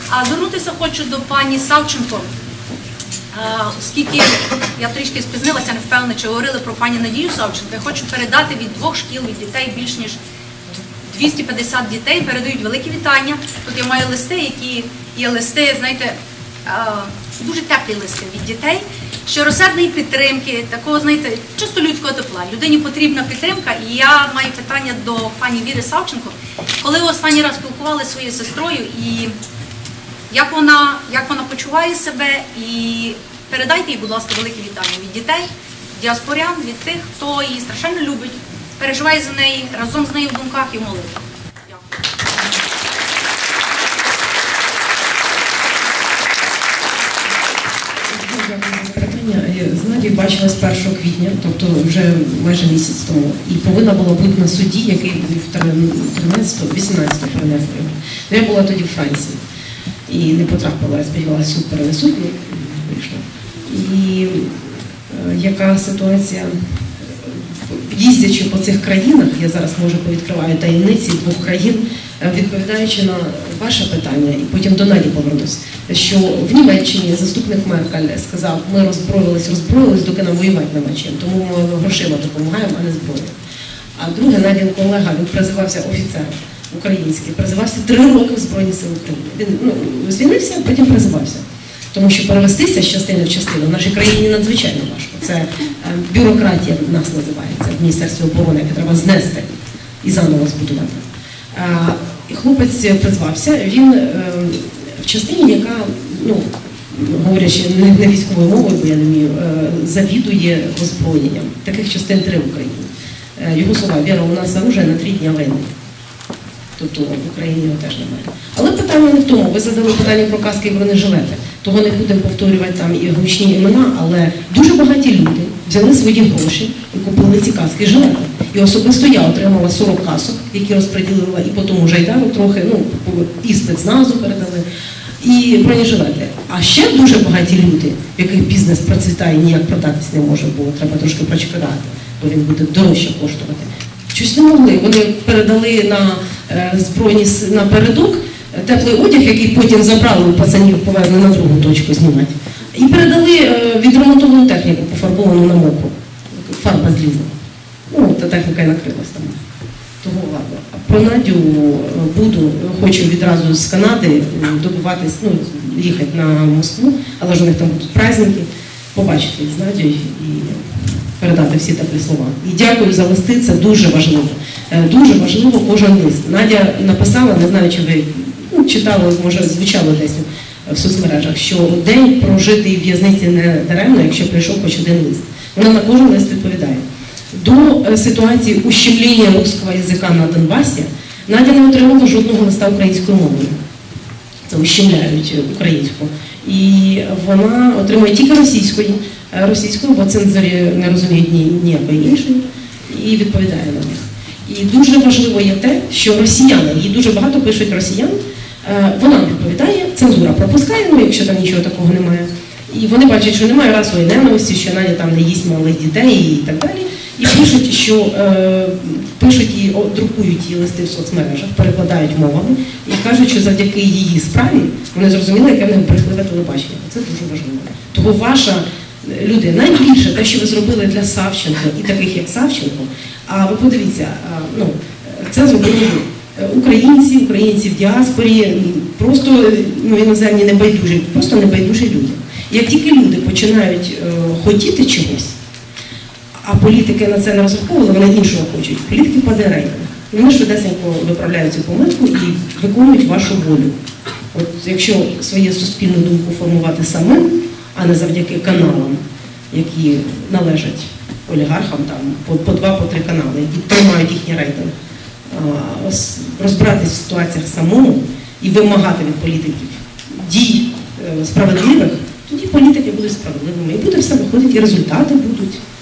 А звернутися хочу до пані Савченко, оскільки я трішки спізнилася, не впевнена, чи говорили про пані Надію Савченко. Я хочу передати від 2 шкіл, від дітей більш ніж 250 дітей, передають великі вітання. Тут я маю листи, які є листи, знаєте, дуже теплі листи від дітей, щиросердної підтримки, такого, знаєте, чисто людського тепла. Людині потрібна підтримка, і я маю питання до пані Віри Савченко. Коли ви останній раз спілкувалися зі своєю сестрою, і як вона почуває себе, і передайте їй, будь ласка, великі вітання від дітей, діаспорян, від тих, хто її страшенно любить, переживає за неї, разом з нею в думках і в молитвах. З Надією бачилась 1 квітня, тобто вже майже місяць тому. І повинна була бути на суді, який був 18-го перенесли його. Я була тоді в Франції і не потрапила, я сподівалася, суд перенесуть, вийшло. І яка ситуація, їздячи по цих країнах, я зараз, може, повідкриваю таємниці 2 країн, відповідаючи на ваше питання, і потім до Наді повернусь, що в Німеччині заступник Меркель сказав, ми роззброїлись, доки нам воювати нема чим, тому ми грошима допомагаємо, а не зброєю. А друге, Надін колега, він призивався офіцером український, призивався 3 роки в Збройні Сили України. Він звільнився, а потім призивався. Тому що перевестися з частини в частину в нашій країні надзвичайно важко. Це бюрократія нас називається в Міністерстві оборони, яке треба знести і заново збудувати. Хлопець призвався, він в частині, яка, говорячи не військовою мовою, бо я не вмію, завідує озброєнням. Таких частин 3 в Україні. Його слова: «Віра, у нас оружие на 3 дні війни». Тобто в Україні його теж немає. Але питання не в тому. Ви задали питання про каски і бронежилети. Того не будемо повторювати там і гучні імена, але дуже багаті люди взяли свої гроші і купили ці каски і жилети. І особисто я отримала 40 касок, які розподілила і по тому Жайдару трохи, і спецназу передали, і бронежилети. А ще дуже багаті люди, в яких бізнес процвітає, ніяк продатись не може, бо треба трошки прочекати, бо він буде дорожче коштувати. Щось не могли. Вони передали на передок теплий одяг, який потім забрали у пацанів, повезли на другу точку знімати. І передали відремонтовану техніку, пофарбовану на мокру. Фарба злізла. Та техніка і накрилась там. Того ладно. Про Надю хочу відразу з Канади добуватись, їхати на Москву, але ж у них там будуть праздники, побачити з Надю і передати всі такі слова. І дякую за листи, це дуже важливо. Дуже важливо кожен лист. Надя написала, не знаю, чи ви читали, може, звучало десь в соцмережах, що день прожитий в в'язниці не даремно, якщо прийшов хоч один лист. Вона на кожен лист відповідає. До ситуації ущемлення русского язика на Донбасі Надя не отримала жодного листа українською мовою. Це ущемляють українську. І вона отримує тільки російською, бо цензорі не розуміють ніякої іншої, і відповідає на них. І дуже важливо є те, що росіяни, їй дуже багато пишуть росіян, вона відповідає, цензура пропускає, якщо там нічого такого немає. І вони бачать, що немає расової ненависті, що Надя там не їсть малих дітей і так далі. І пишуть і друкують її листи в соцмережах, перекладають мовами і кажуть, що завдяки її справі вони зрозуміли, яке в них брехливе телебачення. Це дуже важливо. Того ваша люди, найбільше те, що ви зробили для Савченко і таких, як Савченко, а ви подивіться, це зробили українці в діаспорі, просто іноземні небайдужі, просто небайдужі люди. Як тільки люди починають хотіти чогось, а політики на це не розраховували, вони іншого хочуть. Політики падає рейтинг. Вони швидесенько виправляють цю помилку і виконують вашу волю. От якщо свою суспільну думку формувати самим, а не завдяки каналам, які належать олігархам, там, по 2-3 канали, які тримають їхній рейтинг, розбиратись в ситуаціях самому і вимагати від політиків дій справедливих, тоді політики будуть справедливими. І буде все виходити, і результати будуть.